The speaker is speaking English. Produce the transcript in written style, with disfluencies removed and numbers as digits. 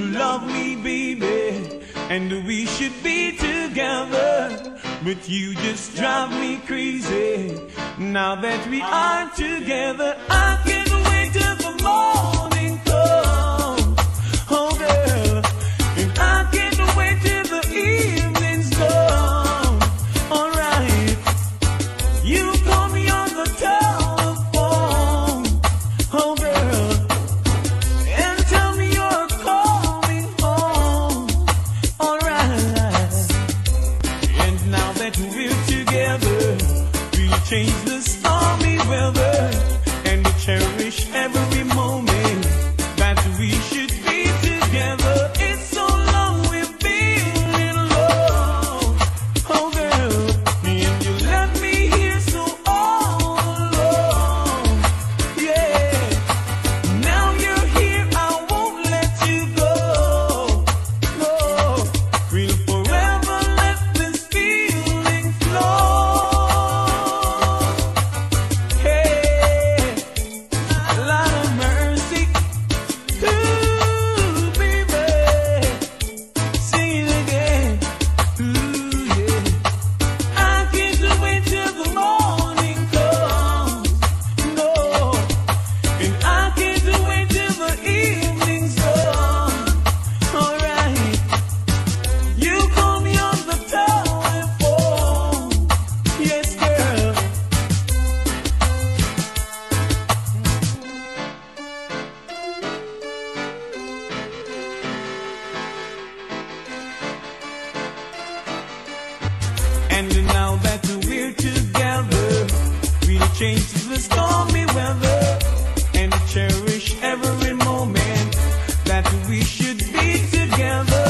love me, baby, and we should be together. But you just drive me crazy. Now that we are together, I can't wait till the morning comes. Oh girl, and I can't wait till the evening's done. Alright, you call me on the telephone. Oh girl, and tell me you're coming home. Alright, and now that we're together, we'll change the stormy weather and cherish every moment that we should be together. It's so long we've been in love. Oh girl, and you left me here so all alone. Yeah, now you're here, I won't let you go. No, we'll forever let this feeling flow. Hey, Lord of mercy, ooh, baby, sing it again, ooh, yeah. I can't wait till the morning comes, no, and I can't wait till the evening's done. Alright, you call me on the telephone, yes girl. And now that we're together, we'll change the stormy weather and cherish every moment that we should be together.